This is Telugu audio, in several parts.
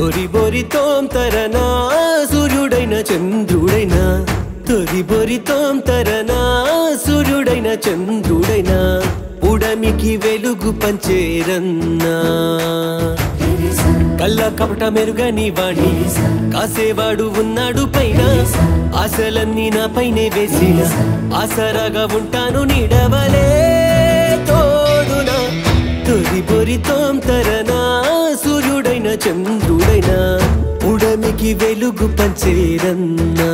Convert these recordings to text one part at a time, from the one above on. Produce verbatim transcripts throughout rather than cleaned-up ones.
తొరి బొరి తోం తరనా సూర్యుడైన చంద్రుడైనా తొరి బొరి తోం తరనా సూర్యుడైన చంద్రుడైనా ఉడమికి వెలుగు పంచేరన్నా కళ్ళ కపట మెరుగని వాణి కాసేవాడు ఉన్నాడు పైన ఆశలన్నీ నా పైనే వేసిన ఆసరాగా ఉంటాను నీడవలే తోడునా తొరి బొరి తోం తరనా సూర్యుడైన చంద్రుడైనా ఉడమికి వెలుగు పంచేరన్నా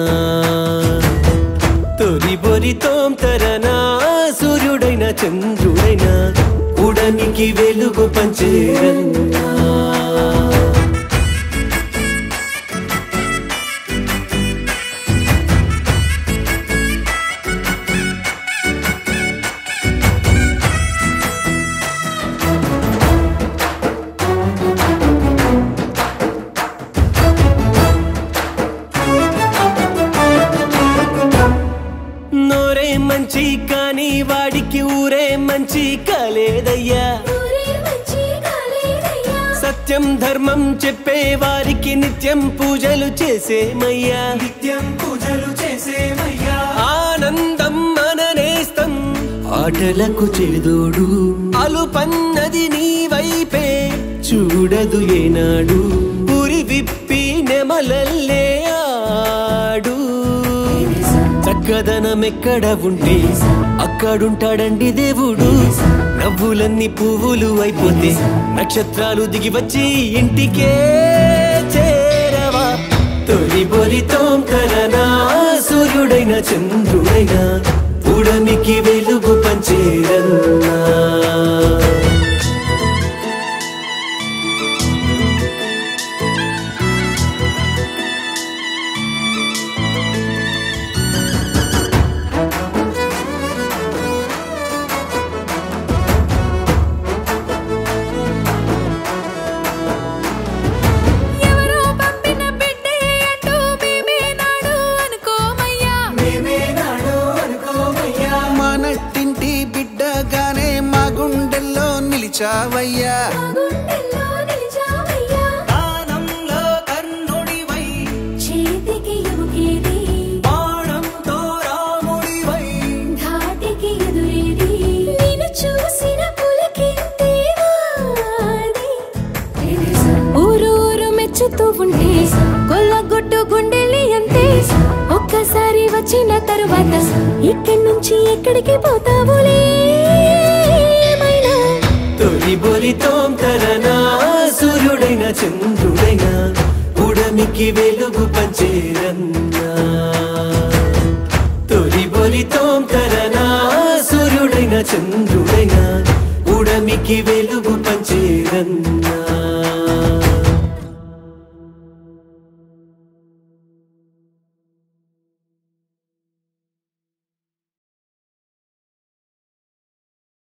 తొరి బొరి తోం తరనా సూర్యుడైన చంద్రుడైనా ఉడమికి వెలుగు పంచేరన్నా మంచి కాని వాడికి ఊరే మంచి కాలేదయ్యా సత్యం ధర్మం చెప్పే వారికి నిత్యం పూజలు చేసేమయ్యా నిత్యం పూజలు చేసేమయ్యా ఆనందం మననేస్తం ఆటలకు చేదోడు అలుపన్నది నీ వైపే చూడదు ఏనాడు పురి విప్పి నెమలల్లే ఆడు చక్కదనం ఎక్కడ ఉంటే అక్కడుంటాడండి దేవుడు నవ్వులన్నీ పువ్వులు అయిపోతే నక్షత్రాలు దిగి వచ్చి ఇంటికే చేరవా తొలి బొలి తోం తరనా సూర్యుడైన చంద్రుడైనా ఉడమికి వెలుగు పంచేరన్నా నిలిచావయ్యా దానంలో కర్ణుడివై చేతికి ఎముకేది బాణంతో రాముడివై ధాటికి ఎదురేది నిన్ను చూసిన పులకింతేవాది ఊరూరు మెచ్చుతూ ఉంటే కొల్లగొట్టు గుండెలి అంతే ఒక్కసారి వచ్చిన తరువాత ఇక్కడి నుంచి ఎక్కడికి పోతావులే తొలి బొలి తోం తరనా సూర్యుడైన చంద్రుడైనా ఉడమికి వెలుగు పంచేరన్నా తొలి బొలి తోం తరనా సూర్యుడైన చంద్రుడైనా ఉడమికి వెలుగు పంచేరన్నా